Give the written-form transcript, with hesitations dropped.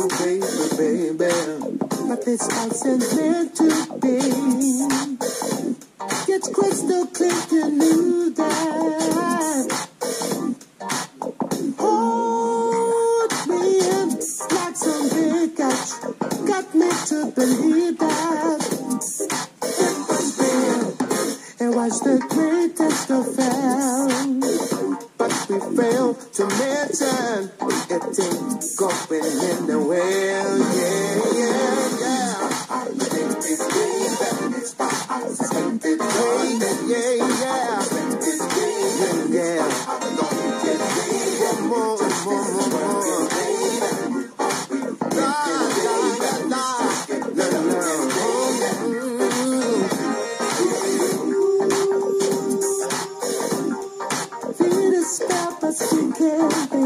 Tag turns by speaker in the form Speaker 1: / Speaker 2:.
Speaker 1: baby, baby. But this house is meant to be. It's crystal clear, you knew that. Hold me in like some big catch. Got me to believe that it was real. It was the greatest affair. But we failed to mention it ain't going anywhere. Yeah, yeah, yeah. I think it's great. It's by us. I think it's great. Yeah, yeah. Yeah, yeah. One more. Feel the step as we can.